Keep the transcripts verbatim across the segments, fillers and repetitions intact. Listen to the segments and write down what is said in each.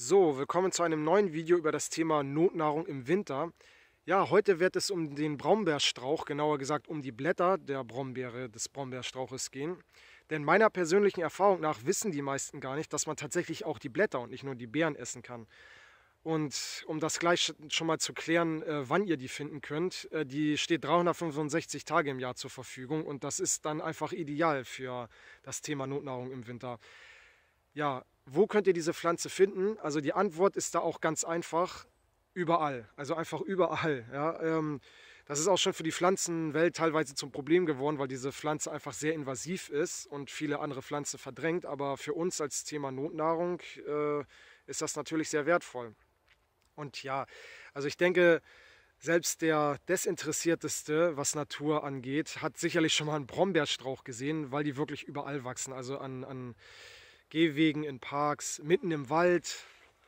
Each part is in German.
So, willkommen zu einem neuen Video über das Thema Notnahrung im Winter. Ja, heute wird es um den Brombeerstrauch, genauer gesagt um die Blätter der Brombeere, des Brombeerstrauches gehen. Denn meiner persönlichen Erfahrung nach wissen die meisten gar nicht, dass man tatsächlich auch die Blätter und nicht nur die Beeren essen kann. Und um das gleich schon mal zu klären, äh, wann ihr die finden könnt, äh, die steht dreihundertfünfundsechzig Tage im Jahr zur Verfügung und das ist dann einfach ideal für das Thema Notnahrung im Winter. Ja, wo könnt ihr diese Pflanze finden? Also die Antwort ist da auch ganz einfach, überall. Also einfach überall. Ja. Ähm, das ist auch schon für die Pflanzenwelt teilweise zum Problem geworden, weil diese Pflanze einfach sehr invasiv ist und viele andere Pflanzen verdrängt. Aber für uns als Thema Notnahrung äh, ist das natürlich sehr wertvoll. Und ja, also ich denke, selbst der Desinteressierteste, was Natur angeht, hat sicherlich schon mal einen Brombeerstrauch gesehen, weil die wirklich überall wachsen. Also an, an Gehwegen, in Parks, mitten im Wald,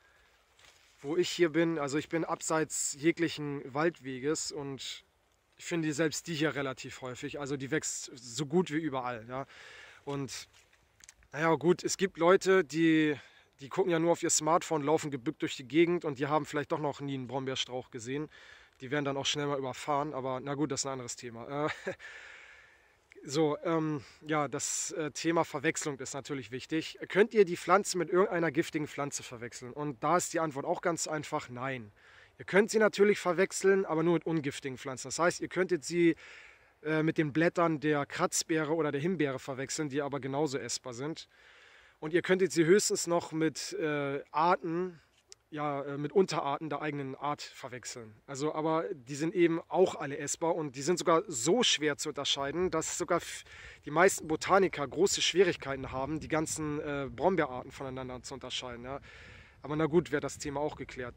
wo ich hier bin. Also ich bin abseits jeglichen Waldweges und ich finde selbst die hier relativ häufig. Also die wächst so gut wie überall. Ja. Und naja gut, es gibt Leute, die, die gucken ja nur auf ihr Smartphone, laufen gebückt durch die Gegend und die haben vielleicht doch noch nie einen Brombeerstrauch gesehen. Die werden dann auch schnell mal überfahren, aber na gut, das ist ein anderes Thema. Äh, So, ähm, ja, das äh, Thema Verwechslung ist natürlich wichtig. Könnt ihr die Pflanze mit irgendeiner giftigen Pflanze verwechseln? Und da ist die Antwort auch ganz einfach, nein. Ihr könnt sie natürlich verwechseln, aber nur mit ungiftigen Pflanzen. Das heißt, ihr könntet sie äh, mit den Blättern der Kratzbeere oder der Himbeere verwechseln, die aber genauso essbar sind. Und ihr könntet sie höchstens noch mit äh, Arten, ja, äh, mit Unterarten der eigenen Art verwechseln. Also, aber die sind eben auch alle essbar und die sind sogar so schwer zu unterscheiden, dass sogar die meisten Botaniker große Schwierigkeiten haben, die ganzen äh, Brombeerarten voneinander zu unterscheiden. Ja. Aber na gut, wäre das Thema auch geklärt.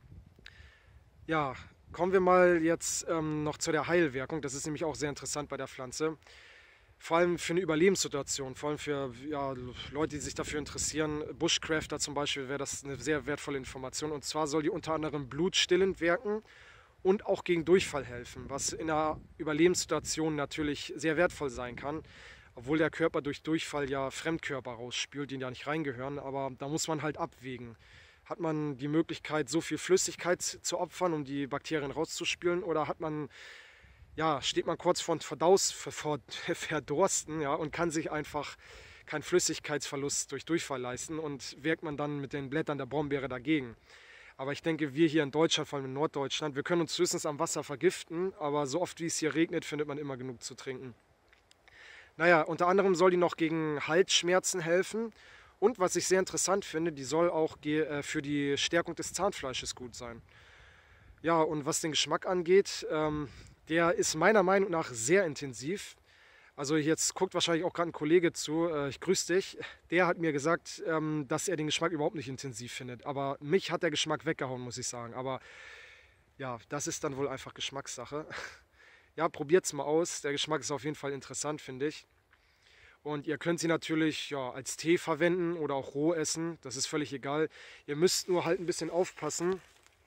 Ja, kommen wir mal jetzt ähm, noch zu der Heilwirkung. Das ist nämlich auch sehr interessant bei der Pflanze. Vor allem für eine Überlebenssituation, vor allem für ja, Leute, die sich dafür interessieren. Bushcrafter zum Beispiel wäre das eine sehr wertvolle Information. Und zwar soll die unter anderem blutstillend wirken und auch gegen Durchfall helfen, was in einer Überlebenssituation natürlich sehr wertvoll sein kann. Obwohl der Körper durch Durchfall ja Fremdkörper rausspült, die da nicht reingehören. Aber da muss man halt abwägen. Hat man die Möglichkeit, so viel Flüssigkeit zu opfern, um die Bakterien rauszuspülen, oder hat man ja, steht man kurz vor, Verdaus, vor Verdursten, ja, und kann sich einfach keinen Flüssigkeitsverlust durch Durchfall leisten und wirkt man dann mit den Blättern der Brombeere dagegen. Aber ich denke, wir hier in Deutschland, vor allem in Norddeutschland, wir können uns höchstens am Wasser vergiften, aber so oft wie es hier regnet, findet man immer genug zu trinken. Naja, unter anderem soll die noch gegen Halsschmerzen helfen und was ich sehr interessant finde, die soll auch für die Stärkung des Zahnfleisches gut sein. Ja, und was den Geschmack angeht, ähm, der ist meiner Meinung nach sehr intensiv. Also jetzt guckt wahrscheinlich auch gerade ein Kollege zu, äh, ich grüße dich. Der hat mir gesagt, ähm, dass er den Geschmack überhaupt nicht intensiv findet. Aber mich hat der Geschmack weggehauen, muss ich sagen. Aber ja, das ist dann wohl einfach Geschmackssache. Ja, probiert es mal aus. Der Geschmack ist auf jeden Fall interessant, finde ich. Und ihr könnt sie natürlich ja, als Tee verwenden oder auch roh essen. Das ist völlig egal. Ihr müsst nur halt ein bisschen aufpassen.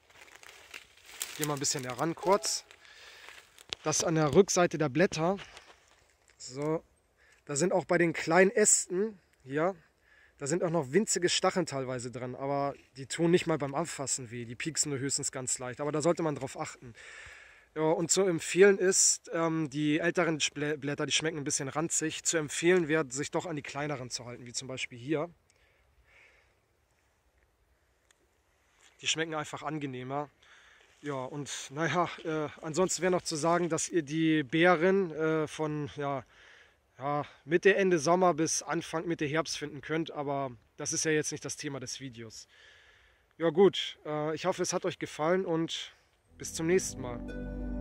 Gehen wir ein bisschen heran kurz. Das an der Rückseite der Blätter, so, da sind auch bei den kleinen Ästen hier, da sind auch noch winzige Stacheln teilweise dran, aber die tun nicht mal beim Anfassen weh, die pieksen nur höchstens ganz leicht, aber da sollte man drauf achten. Ja, und zu empfehlen ist, ähm, die älteren Blätter, die schmecken ein bisschen ranzig, zu empfehlen wäre, sich doch an die kleineren zu halten, wie zum Beispiel hier. Die schmecken einfach angenehmer. Ja, und naja, äh, ansonsten wäre noch zu sagen, dass ihr die Beeren äh, von ja, ja, Mitte, Ende Sommer bis Anfang, Mitte Herbst finden könnt, aber das ist ja jetzt nicht das Thema des Videos. Ja gut, äh, ich hoffe, es hat euch gefallen und bis zum nächsten Mal.